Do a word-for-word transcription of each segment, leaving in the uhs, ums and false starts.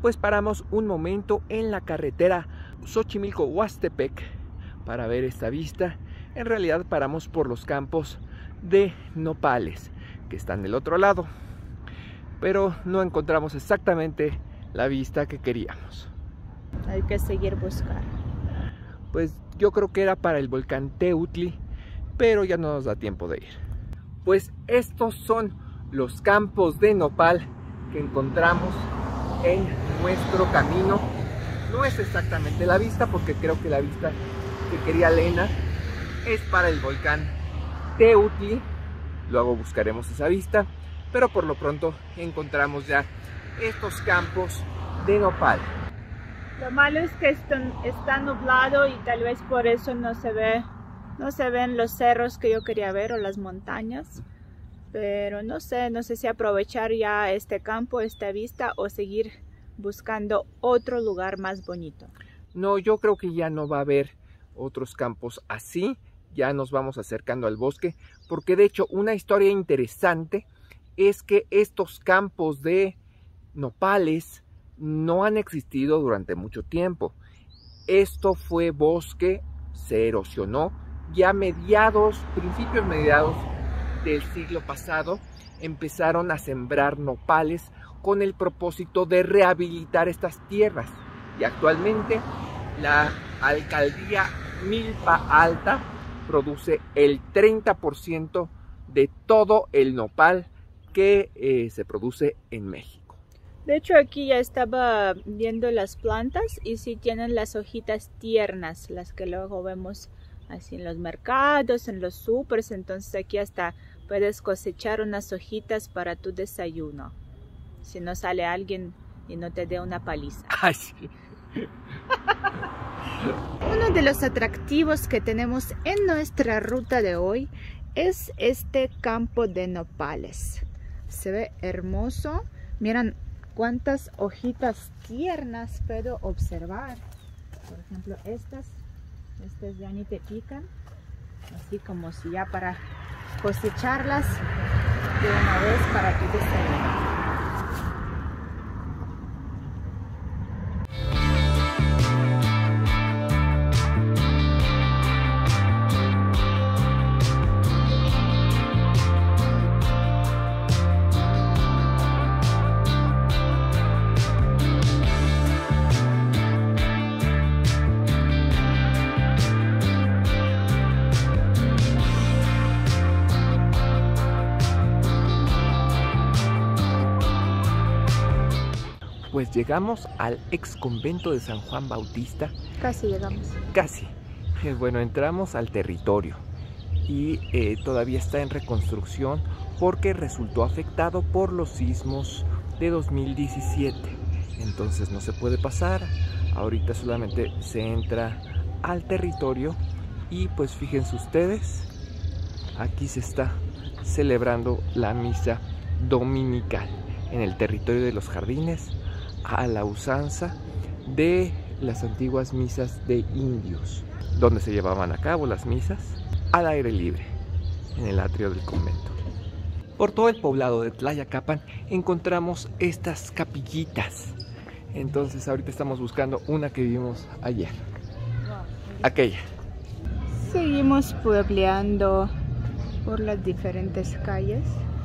pues paramos un momento en la carretera Xochimilco-Huastepec para ver esta vista. En realidad paramos por los campos de nopales que están del otro lado, pero no encontramos exactamente la vista que queríamos. Hay que seguir buscar. Pues yo creo que era para el volcán Teutli, pero ya no nos da tiempo de ir. Pues estos son los campos de nopal que encontramos en nuestro camino. No es exactamente la vista, porque creo que la vista que quería Lena es para el volcán Teutli. Luego buscaremos esa vista, pero por lo pronto encontramos ya estos campos de nopal. Lo malo es que esto está nublado y tal vez por eso no se ve, no se ven los cerros que yo quería ver o las montañas. Pero no sé, no sé si aprovechar ya este campo, esta vista, o seguir buscando otro lugar más bonito. No, yo creo que ya no va a haber otros campos así. Ya nos vamos acercando al bosque, porque de hecho una historia interesante es que estos campos de nopales no han existido durante mucho tiempo. Esto fue bosque, se erosionó ya mediados, principios mediados del siglo pasado. Empezaron a sembrar nopales con el propósito de rehabilitar estas tierras, y actualmente la alcaldía Milpa Alta produce el treinta por ciento de todo el nopal que eh, se produce en México. De hecho, aquí ya estaba viendo las plantas y sí tienen las hojitas tiernas, las que luego vemos así en los mercados, en los supers. Entonces aquí hasta puedes cosechar unas hojitas para tu desayuno, si no sale alguien y no te dé una paliza. Ay, sí. Uno de los atractivos que tenemos en nuestra ruta de hoy es este campo de nopales. Se ve hermoso. Miren cuántas hojitas tiernas puedo observar. Por ejemplo, estas, estas ya ni te pican. Así como si ya para cosecharlas de una vez para tu desayuno. Pues llegamos al ex convento de San Juan Bautista. Casi llegamos. Casi. Bueno, entramos al territorio y eh, todavía está en reconstrucción porque resultó afectado por los sismos de dos mil diecisiete. Entonces no se puede pasar. Ahorita solamente se entra al territorio y pues fíjense ustedes, aquí se está celebrando la misa dominical en el territorio de los jardines, a la usanza de las antiguas misas de indios, donde se llevaban a cabo las misas al aire libre en el atrio del convento. Por todo el poblado de Tlayacapan encontramos estas capillitas. Entonces ahorita estamos buscando una que vimos ayer, aquella. Seguimos puebleando por las diferentes calles.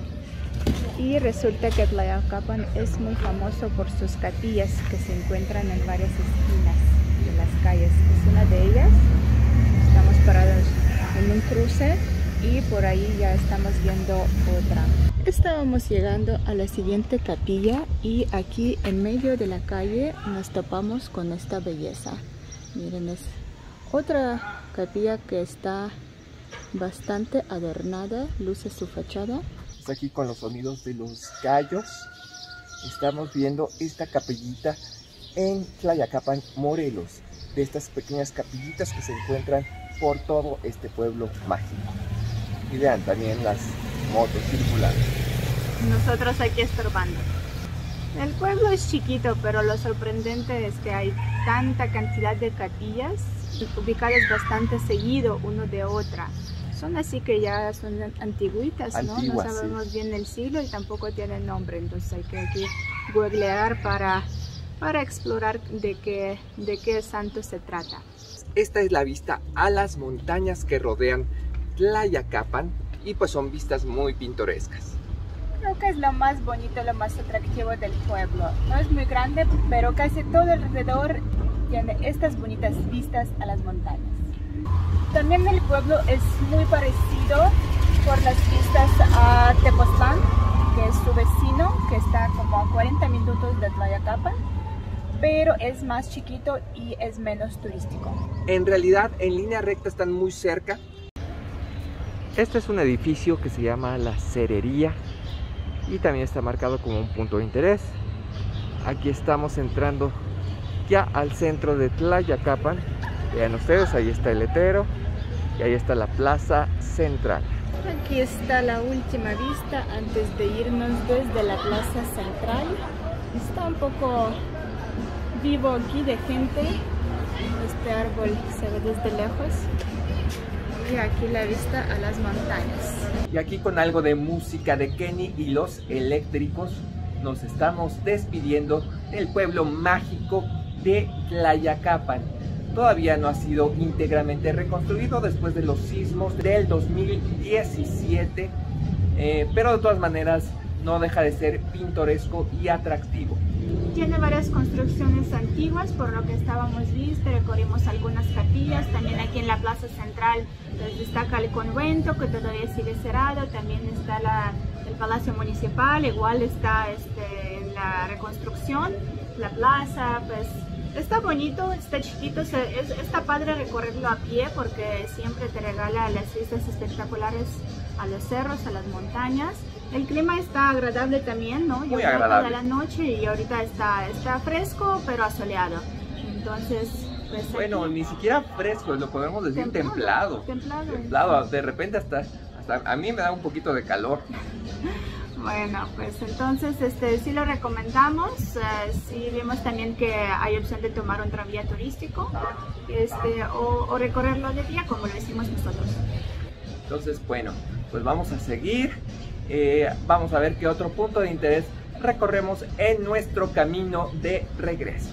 Y resulta que Tlayacapan es muy famoso por sus capillas que se encuentran en varias esquinas de las calles. Es una de ellas. Estamos parados en un cruce y por ahí ya estamos viendo otra. Estábamos llegando a la siguiente capilla y aquí en medio de la calle nos topamos con esta belleza. Miren, es otra capilla que está bastante adornada, luce su fachada. Aquí con los sonidos de los gallos estamos viendo esta capillita en Tlayacapan, Morelos, de estas pequeñas capillitas que se encuentran por todo este pueblo mágico. Y vean también las motos circulando. Nosotros aquí estorbando. El pueblo es chiquito, pero lo sorprendente es que hay tanta cantidad de capillas ubicadas bastante seguido uno de otra. Son así que ya son antiguitas, ¿no? Antiguas, no sabemos sí. bien el siglo y tampoco tienen nombre, entonces hay que aquí googlear para para explorar de qué, de qué santo se trata. Esta es la vista a las montañas que rodean Tlayacapan y pues son vistas muy pintorescas. Creo que es lo más bonito, lo más atractivo del pueblo. No es muy grande, pero casi todo alrededor tiene estas bonitas vistas a las montañas. También el pueblo es muy parecido por las vistas a Tepoztlán, que es su vecino, que está como a cuarenta minutos de Tlayacapan, pero es más chiquito y es menos turístico. En realidad, en línea recta están muy cerca. Este es un edificio que se llama La Cerería y también está marcado como un punto de interés. Aquí estamos entrando ya al centro de Tlayacapan. Vean ustedes, ahí está el letrero y ahí está la plaza central. Aquí está la última vista antes de irnos desde la plaza central. Está un poco vivo aquí de gente. Este árbol se ve desde lejos. Y aquí la vista a las montañas. Y aquí con algo de música de Kenny y los Eléctricos nos estamos despidiendo del pueblo mágico de Tlayacapan. Todavía no ha sido íntegramente reconstruido después de los sismos del dos mil diecisiete, eh, pero de todas maneras no deja de ser pintoresco y atractivo. Tiene varias construcciones antiguas, por lo que estábamos viendo, recorrimos algunas capillas. También aquí en la plaza central pues, destaca el convento, que todavía sigue cerrado. También está la, el palacio municipal, igual está este, en la reconstrucción. La plaza, pues está bonito, está chiquito, es, está padre recorrerlo a pie porque siempre te regala las vistas espectaculares a los cerros, a las montañas. El clima está agradable también, ¿no? Yo Muy agradable. toda la noche y ahorita está, está fresco, pero asoleado. Entonces, pues bueno, aquí, ni siquiera fresco, lo podemos decir templado. Templado. Templado. Templado. De repente hasta, hasta a mí me da un poquito de calor. Bueno, pues entonces este, sí lo recomendamos. Uh, sí vimos también que hay opción de tomar un tranvía turístico este, o, o recorrerlo de día como lo hicimos nosotros. Entonces, bueno, pues vamos a seguir. Eh, vamos a ver qué otro punto de interés recorremos en nuestro camino de regreso.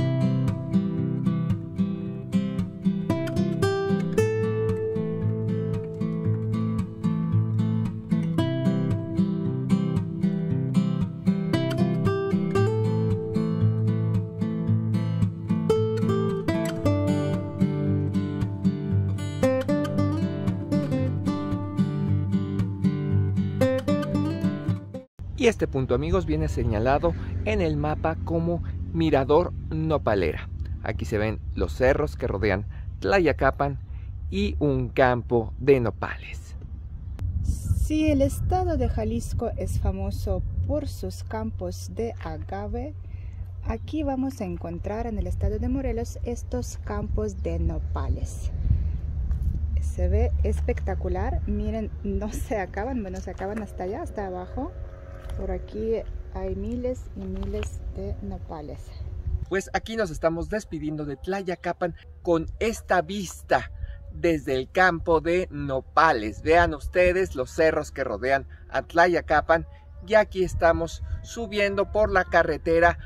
Y este punto, amigos, viene señalado en el mapa como Mirador Nopalera. Aquí se ven los cerros que rodean Tlayacapan y un campo de nopales. Sí, el estado de Jalisco es famoso por sus campos de agave. Aquí vamos a encontrar en el estado de Morelos estos campos de nopales. Se ve espectacular. Miren, no se acaban, bueno, se acaban hasta allá, hasta abajo. Por aquí hay miles y miles de nopales. Pues aquí nos estamos despidiendo de Tlayacapan con esta vista desde el campo de nopales. Vean ustedes los cerros que rodean a Tlayacapan. Y aquí estamos subiendo por la carretera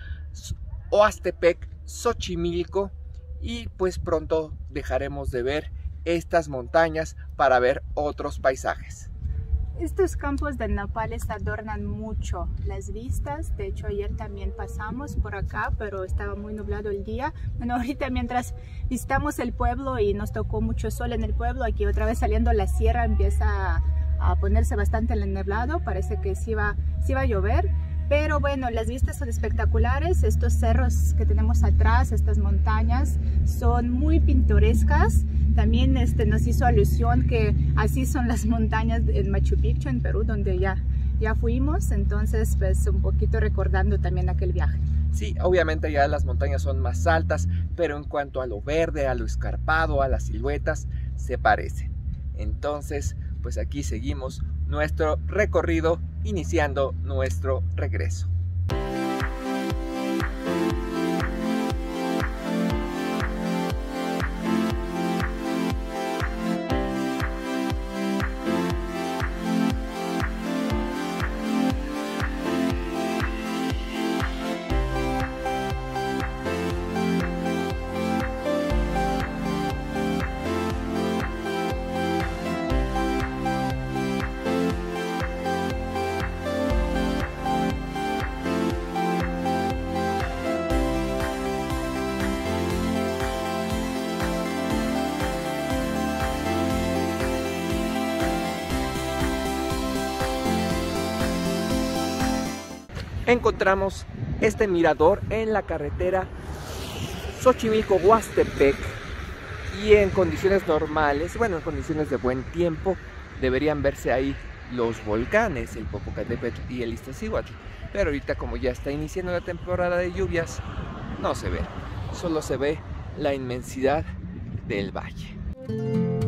Oastepec-Xochimilco. Y pues pronto dejaremos de ver estas montañas para ver otros paisajes. Estos campos de nopales adornan mucho las vistas. De hecho, ayer también pasamos por acá, pero estaba muy nublado el día. Bueno, ahorita mientras visitamos el pueblo y nos tocó mucho sol en el pueblo, aquí otra vez saliendo la sierra empieza a, a ponerse bastante enneblado. Parece que sí va, sí va a llover. Pero bueno, las vistas son espectaculares. Estos cerros que tenemos atrás, estas montañas, son muy pintorescas. También este, nos hizo alusión que así son las montañas en Machu Picchu, en Perú, donde ya, ya fuimos. Entonces, pues un poquito recordando también aquel viaje. Sí, obviamente ya las montañas son más altas, pero en cuanto a lo verde, a lo escarpado, a las siluetas, se parecen. Entonces, pues aquí seguimos nuestro recorrido, iniciando nuestro regreso. encontramos este mirador en la carretera Xochimilco-Huastepec, y en condiciones normales, bueno, en condiciones de buen tiempo, deberían verse ahí los volcanes, el Popocatépetl y el Iztaccíhuatl. Pero ahorita, como ya está iniciando la temporada de lluvias, no se ve, solo se ve la inmensidad del valle.